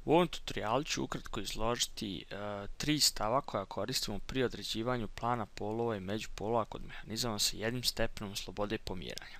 U ovom tutorialu ću ukratko izložiti tri stava koja koristimo pri određivanju plana polova i međupolova kod mehanizama sa jednim stepenom slobode pomjeranja.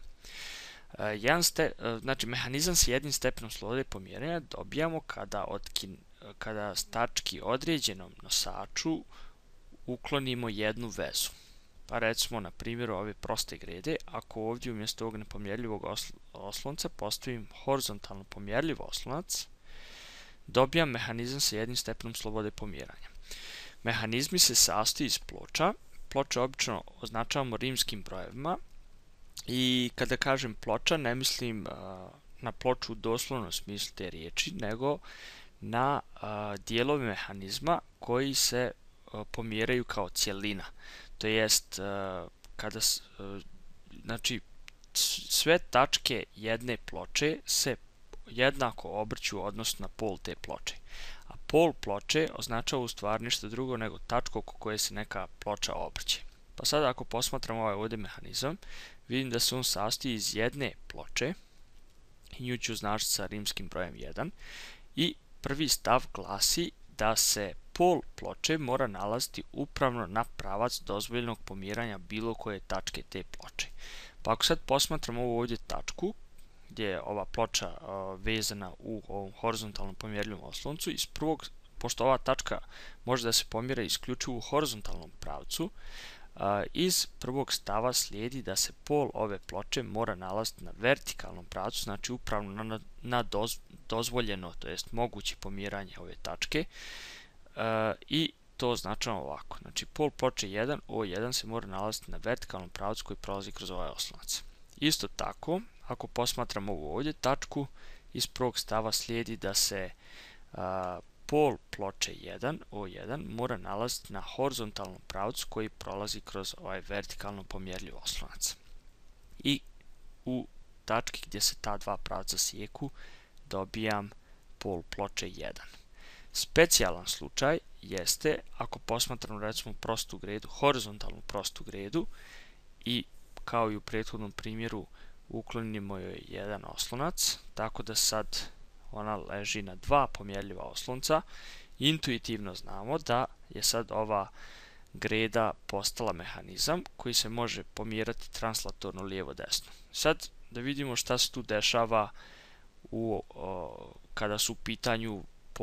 Mehanizam sa jednim stepenom slobode pomjeranja dobijamo kada tački određenom nosaču uklonimo jednu vezu. Pa recimo na primjeru ove proste grede, ako ovdje umjesto ovog nepomjerljivog oslonca postavim horizontalno pomjerljiv oslonac, dobijam mehanizam sa jednim stepenom slobode pomjeranja. Mehanizmi se sastoji iz ploča. Ploče obično označavamo rimskim brojevima i kada kažem ploča ne mislim na ploču u doslovnom smislu te riječi, nego na dijelove mehanizma koji se pomjeraju kao cjelina. To jest sve tačke jedne ploče se jednako obrću odnosno na pol te ploče. A pol ploče označava u stvari ništa drugo nego tačku oko koje se neka ploča obrće. Pa sad ako posmatramo ovaj ovdje mehanizam, vidim da se on sastoji iz jedne ploče i nju ću označiti sa rimskim brojem 1 i prvi stav glasi da se pol ploče mora nalaziti upravno na pravac dozvoljenog pomjeranja bilo koje tačke te ploče. Pa ako sad posmatramo ovu ovdje tačku gdje je ova ploča vezana u ovom horizontalnom pomjerljivom osloncu, pošto ova tačka može da se pomjera isključivo u horizontalnom pravcu, iz prvog stava slijedi da se pol ove ploče mora nalaziti na vertikalnom pravcu, znači upravno na dozvoljeno, to jest moguće pomjeranje ove tačke, i to označava ovako. Znači pol ploče 1, O1 se mora nalaziti na vertikalnom pravcu koji prolazi kroz ovaj oslonac. Isto tako, ako posmatramo ovu ovdje tačku, iz prvog stava slijedi da se pol ploče 1, O1, mora nalaziti na horizontalnom pravcu koji prolazi kroz ovaj vertikalno pomjerljiv oslonac. I u tački gdje se ta dva pravca sijeku dobijam pol ploče 1. Specijalan slučaj jeste ako posmatramo recimo prostu gredu, horizontalnu prostu gredu i kao i u prethodnom primjeru uklonimo joj jedan oslonac, tako da sad ona leži na dva pomjerljiva oslonca. Intuitivno znamo da je sad ova greda postala mehanizam koji se može pomjerati translatorno lijevo-desno. Sad da vidimo šta se tu dešava kada su u pitanju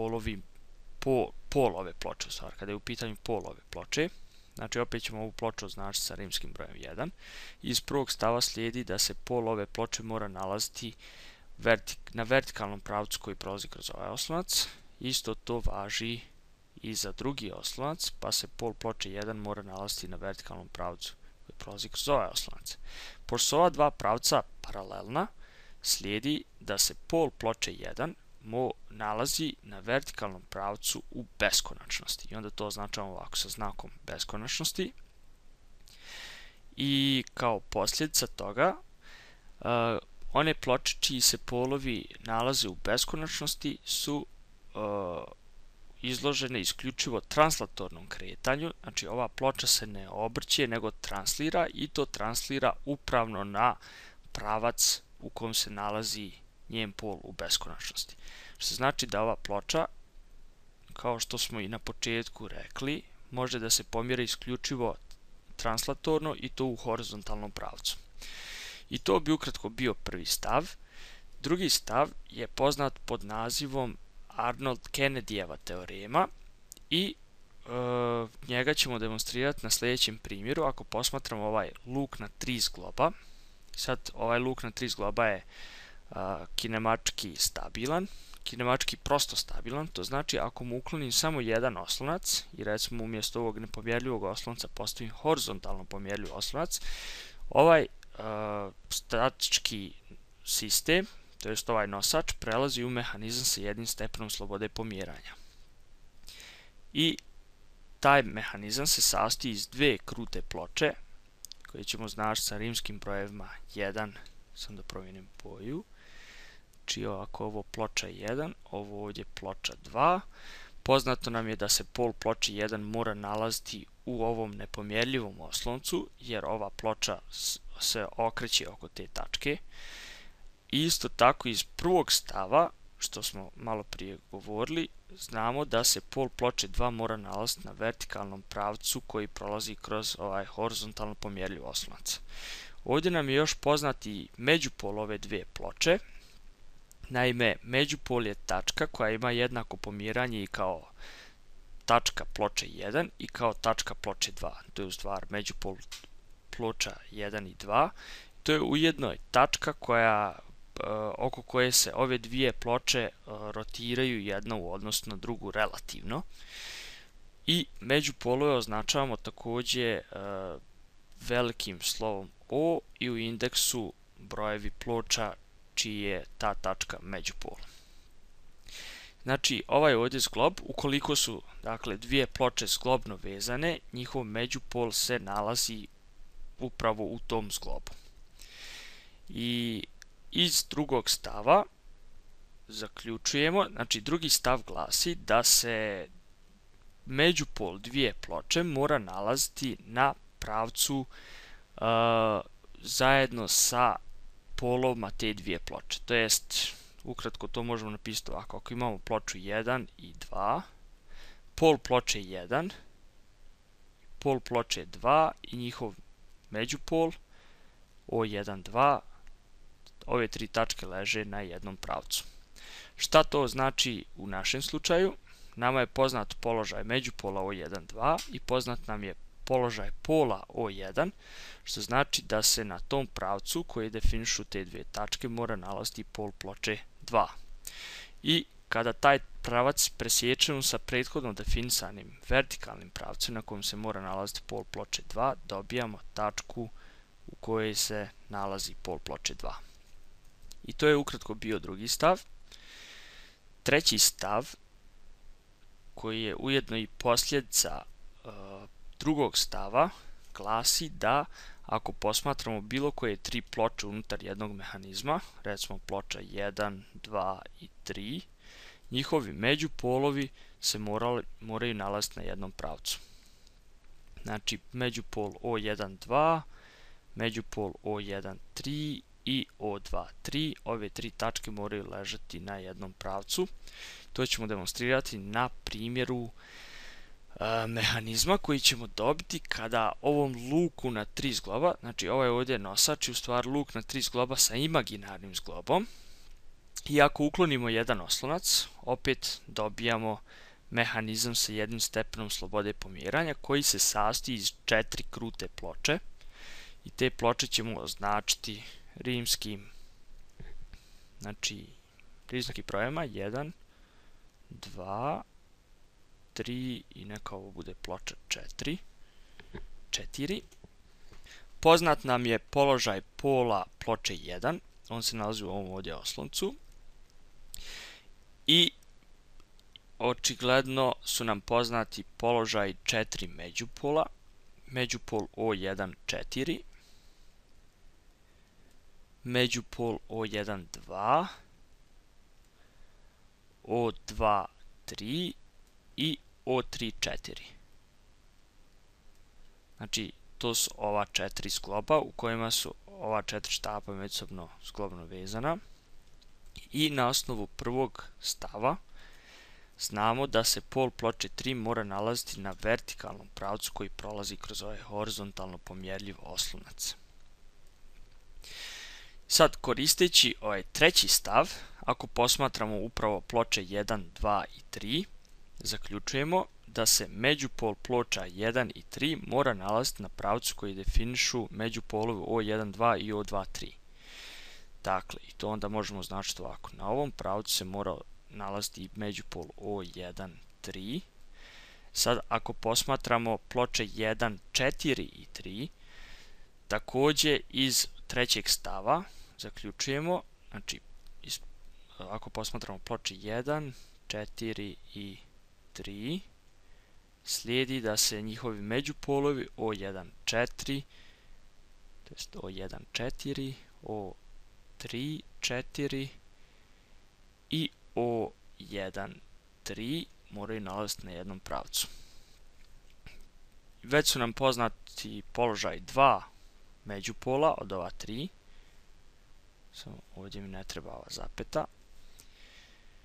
pol ove ploče, kada je u pitanju pol ove ploče. Znači opet ćemo ovu ploču označiti sa rimskim brojem 1. Iz prvog stava slijedi da se pol ove ploče mora nalaziti na vertikalnom pravcu koji prolazi kroz ovaj oslonac. Isto to važi i za drugi oslonac, pa se pol ploče 1 mora nalaziti na vertikalnom pravcu koji prolazi kroz ovaj oslonac. Pošto su ova dva pravca paralelna, slijedi da se pol ploče 1 nalazi na vertikalnom pravcu u beskonačnosti. I onda to označavamo ovako sa znakom beskonačnosti. I kao posljedica toga, one ploče čiji se polovi nalaze u beskonačnosti su izložene isključivo translatornom kretanju. Znači ova ploča se ne obrće nego translira i to translira upravno na pravac u kojem se nalazi njen pol u beskonačnosti. Što znači da ova ploča, kao što smo i na početku rekli, može da se pomjera isključivo translatorno i to u horizontalnom pravcu. I to bi ukratko bio prvi stav. Drugi stav je poznat pod nazivom Arnold-Kennedyjeva teorema i njega ćemo demonstrirati na sljedećem primjeru. Ako posmatramo ovaj luk na 3 zgloba, sad ovaj luk na 3 zgloba je kinemački stabilan, kinemački prosto stabilan, to znači ako mu uklonim samo jedan oslonac i recimo umjesto ovog nepomjerljivog oslonca postavim horizontalno pomjerljiv oslonac, ovaj statički sistem, to jest ovaj nosač, prelazi u mehanizam sa jednim stepenom slobode pomjeranja. I taj mehanizam se sastoji iz dve krute ploče, koje ćemo značiti sa rimskim brojevima 1, sam da promijenim boju, znači ovako ovo ploča 1, ovo ovdje ploča 2. Poznato nam je da se pol ploče 1 mora nalaziti u ovom nepomjerljivom osloncu, jer ova ploča se okreće oko te tačke. I isto tako iz prvog stava što smo malo prije govorili, znamo da se pol ploče 2 mora nalaziti na vertikalnom pravcu koji prolazi kroz ovaj horizontalno pomjerljiv oslonac. Ovdje nam je još poznati međupol ove dvije ploče. Naime, međupol je tačka koja ima jednako pomjeranje i kao tačka ploče 1 i kao tačka ploče 2. To je u stvari međupol ploča 1 i 2. To je ujedno tačka oko koje se ove dvije ploče rotiraju jedna u odnosu na drugu relativno. I međupolove označavamo također velikim slovom O i u indeksu brojevi ploča čiji je ta tačka međupol. Znači, ovaj ovdje zglob, ukoliko su dakle dvije ploče zglobno vezane, njihov međupol se nalazi upravo u tom zglobu. I iz drugog stava zaključujemo, znači drugi stav glasi da se međupol dvije ploče mora nalaziti na pravcu zajedno sa polovima te dvije ploče. To jest, ukratko to možemo napisati ovako. Ako imamo ploču 1 i 2, pol ploče 1, pol ploče 2 i njihov međupol O1, 2, ove tri tačke leže na jednom pravcu. Šta to znači u našem slučaju? Nama je poznat položaj međupola O1, 2 i poznat nam je položaj pola O1, što znači da se na tom pravcu koji definišu te dvije tačke mora nalaziti pol ploče 2. I kada taj pravac presječemo sa prethodno definisanim vertikalnim pravcem na kojem se mora nalaziti pol ploče 2, dobijamo tačku u kojoj se nalazi pol ploče 2. I to je ukratko bio drugi stav. Treći stav, koji je ujedno i posljedica drugog stava, glasi da ako posmatramo bilo koje tri ploče unutar jednog mehanizma, recimo ploča 1, 2 i 3, njihovi međupolovi se moraju nalaziti na jednom pravcu. Znači, međupol O1, 2, međupol O1, 3 i O2, 3. Ove tri tačke moraju ležati na jednom pravcu. To ćemo demonstrirati na primjeru mehanizma koji ćemo dobiti kada ovom luku na tri zgloba, znači ovaj ovdje nosač je u stvari luk na tri zgloba sa imaginarnim zglobom, i ako uklonimo jedan oslonac, opet dobijamo mehanizam sa jednim stepenom slobode pomjeranja koji se sastoji iz 4 krute ploče i te ploče ćemo označiti rimskim brojevima 1, 2, 3 i neka ovo bude ploča 4. Poznat nam je položaj pola ploče 1, on se nalazi u ovom ovdje osloncu. I očigledno su nam poznati položaj 4 međupola, međupol O1, 4, međupol O1, 2, O2, 3 i O3, 4. Znači, to su ova 4 zgloba u kojima su ova 4 štapa međusobno zglobno vezana. I na osnovu prvog stava znamo da se pol ploče 3 mora nalaziti na vertikalnom pravcu koji prolazi kroz ovaj horizontalno pomjerljiv oslonac. Sad, koristeći ovaj treći stav, ako posmatramo upravo ploče 1, 2 i 3, zaključujemo da se međupol ploča 1 i 3 mora nalaziti na pravcu koji definišu međupolovi O1, 2 i O2, 3. Dakle, i to onda možemo označiti ovako. Na ovom pravcu se mora nalaziti međupol O1, 3. Sad, ako posmatramo ploče 1, 4 i 3, također iz trećeg stava zaključujemo, znači, ako posmatramo ploče 1, 4 i 3, slijedi da se njihovi međupolovi O1, 4, to jest O1, 4, O3, 4 i O1, 3 moraju nalaziti na jednom pravcu. Već su nam poznati položaj 2 međupola od ova 3. Samo ovdje mi ne treba ova zapeta.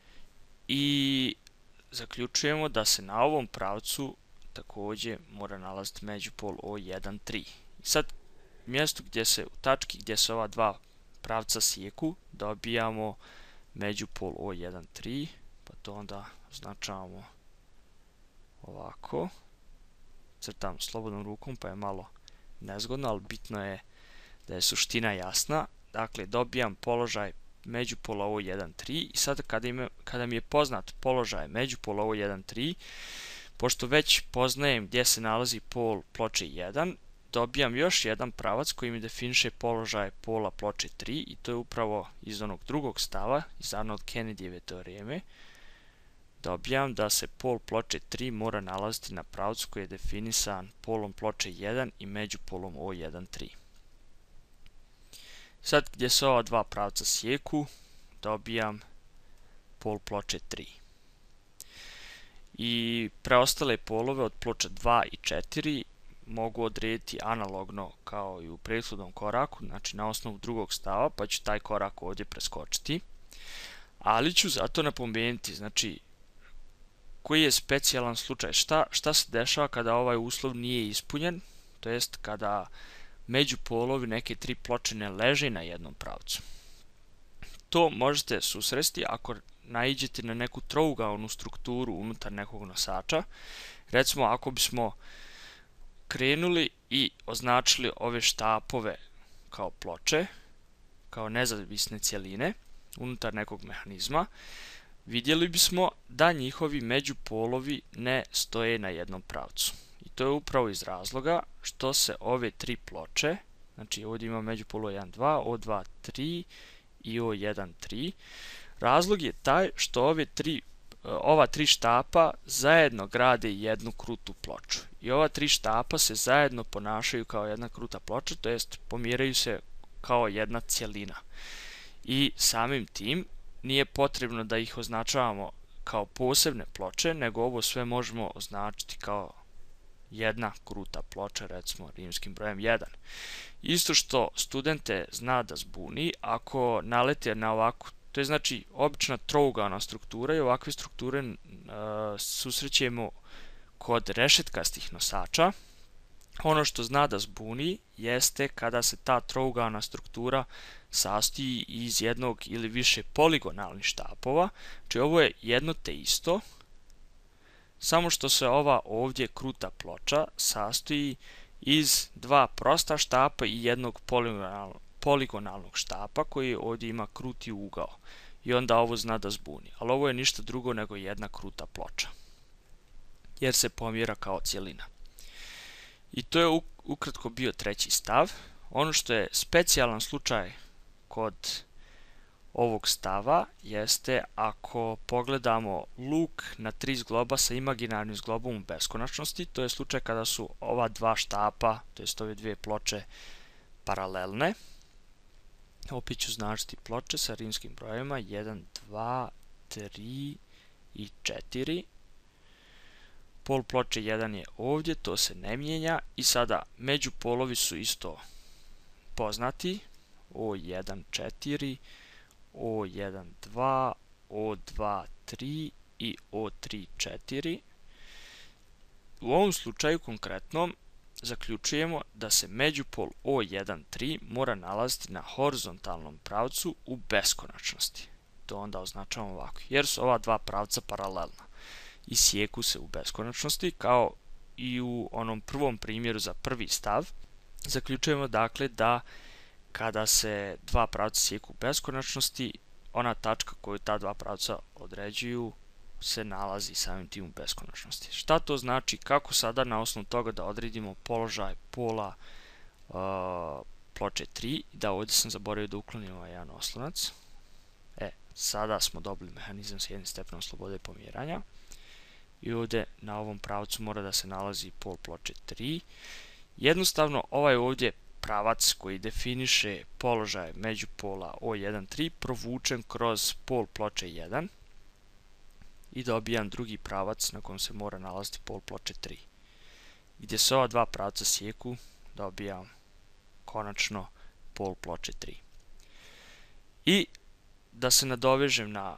i zaključujemo da se na ovom pravcu takođe mora nalaziti međupol O1, 3. I sad mjesto gdje se, u tački gdje se ova dva pravca sjeku, dobijamo međupol O1, 3, pa to onda označavamo ovako. Crtam slobodnom rukom pa je malo nezgodno, ali bitno je da je suština jasna. Dakle, dobijam položaj međupola O1, 3 i sad kada mi je poznat položaj međupola O1, 3, pošto već poznajem gdje se nalazi pol ploče 1, dobijam još jedan pravac koji mi definiše položaj pola ploče 3 i to je upravo iz onog drugog stava, iz Arnold-Kennedyjeve teoreme. Dobijam da se pol ploče 3 mora nalaziti na pravcu koji je definisan polom ploče 1 i međupolom O1, 3. Sad gdje se ova dva pravca sjeku, dobijam pol ploče 3. I preostale polove od ploča 2 i 4 mogu odrediti analogno kao i u prethodnom koraku, znači na osnovu drugog stava, pa ću taj korak ovdje preskočiti. Ali ću zato napomenuti, znači, koji je specijalan slučaj, šta se dešava kada ovaj uslov nije ispunjen, to jest kada međupolovi neke tri ploče ne leže na jednom pravcu. To možete susresti ako naiđete na neku trougalnu strukturu unutar nekog nosača. Recimo, ako bismo krenuli i označili ove štapove kao ploče, kao nezavisne cjeline unutar nekog mehanizma, vidjeli bismo da njihovi međupolovi ne stoje na jednom pravcu. I to je upravo iz razloga što se ove tri ploče, znači ovdje ima međupol O1, 2, O2, 3 i O1, 3. Razlog je taj što ova tri štapa zajedno grade jednu krutu ploču. I ova tri štapa se zajedno ponašaju kao jedna kruta ploča, to jest pomjeraju se kao jedna cjelina. I samim tim nije potrebno da ih označavamo kao posebne ploče, nego ovo sve možemo označiti kao jedna kruta ploča, recimo rimskim brojem 1. Isto što studente zna da zbuni ako nalete na ovakvu, to je znači obična trougalna struktura i ovakve strukture susrećemo kod rešetkastih nosača. Ono što zna da zbuni jeste kada se ta trougalna struktura sastoji iz jednog ili više poligonalnih štapova, znači ovo je jedno te isto, samo što se ova ovdje kruta ploča sastoji iz dva prosta štapa i jednog poligonalnog štapa koji ovdje ima kruti ugao i onda ovo zna da zbuni, ali ovo je ništa drugo nego jedna kruta ploča jer se pomjera kao cjelina. I to je ukratko bio treći stav. Ono što je specijalan slučaj kod ovog stava jeste ako pogledamo luk na tri zgloba sa imaginarnim zglobom u beskonačnosti, to je slučaj kada su ova dva štapa, to jest ove dvije ploče, paralelne. Opet ću značiti ploče sa rimskim brojevima 1, 2, 3 i 4. Pol ploče 1 je ovdje, to se ne mijenja i sada međupolovi su isto poznati, O1, 4, O1, 2, O2, 3 i O3, 4. U ovom slučaju konkretno zaključujemo da se međupol O1, 3 mora nalaziti na horizontalnom pravcu u beskonačnosti. To onda označavamo ovako, jer su ova dva pravca paralelna i sjeku se u beskonačnosti, kao i u onom prvom primjeru za prvi stav. Zaključujemo dakle da kada se dva pravca sjeku u beskonačnosti, ona tačka koju ta dva pravca određuju se nalazi samim tim u beskonačnosti. Šta to znači? Kako sada na osnovu toga da odredimo položaj pola ploče 3? Da, ovdje sam zaboravio da uklonim ovaj jedan oslonac. Sada smo dobili mehanizam s jednim stepenom slobode pomjeranja. I ovdje na ovom pravcu mora da se nalazi pol ploče 3. Jednostavno ovaj ovdje pravac koji definiše položaj međupola O1, 3 provučen kroz pol ploče 1 i dobijam drugi pravac na kojem se mora nalaziti pol ploče 3. Gdje se ova dva pravca sjeku, dobijam konačno pol ploče 3. I da se nadovežem na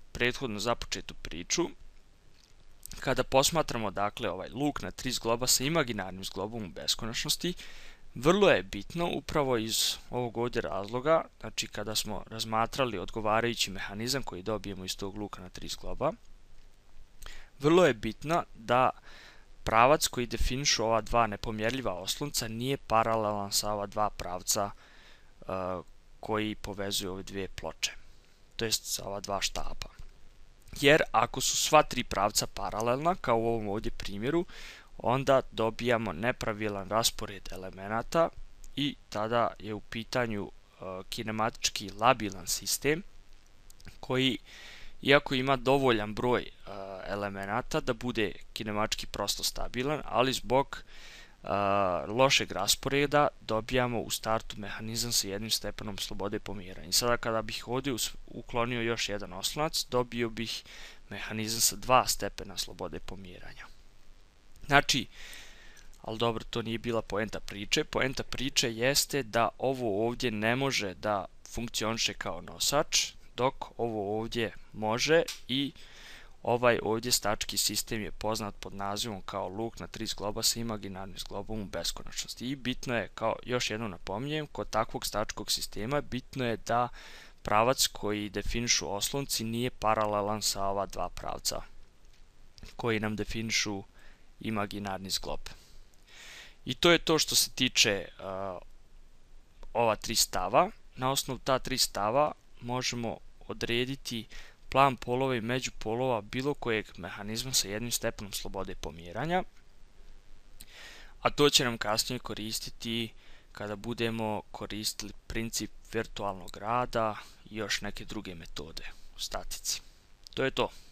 prethodno započetu priču, kada posmatramo dakle ovaj luk na 3 zgloba sa imaginarnim zglobom u beskonačnosti, vrlo je bitno upravo iz ovog ovdje razloga, znači kada smo razmatrali odgovarajući mehanizam koji dobijemo iz tog luka na 3 zgloba, vrlo je bitno da pravac koji definišu ova dva nepomjerljiva oslonca nije paralelan sa ova dva pravca koji povezuju ove dvije ploče, to jest sa ova dva štapa. Jer ako su sva tri pravca paralelna, kao u ovom ovdje primjeru, onda dobijamo nepravilan raspored elemenata i tada je u pitanju kinematički labilan sistem koji, iako ima dovoljan broj elemenata da bude kinematički prosto stabilan, ali zbog lošeg rasporeda dobijamo u startu mehanizam sa jednim stepenom slobode pomjeranja. I sada kada bih ovdje uklonio još jedan oslonac, dobio bih mehanizam sa 2 stepena slobode pomjeranja. Znači, ali dobro, to nije bila poenta priče. Poenta priče jeste da ovo ovdje ne može da funkcioniše kao nosač, dok ovo ovdje može, i ovaj ovdje stački sistem je poznat pod nazivom kao luk na 3 zgloba sa imaginarnim zglobom u beskonačnosti. I bitno je, kao još jednom napominjem, kod takvog stačkog sistema bitno je da pravac koji definišu oslonci nije paralelan sa ova dva pravca koji nam definišu imaginarni zglob. I to je to što se tiče ova 3 stava. Na osnovu ta 3 stava možemo odrediti plan polova i međupolova bilo kojeg mehanizma sa jednim stepenom slobode pomjeranja, a to će nam kasnije koristiti kada budemo koristili princip virtualnog rada i još neke druge metode u statici. To je to.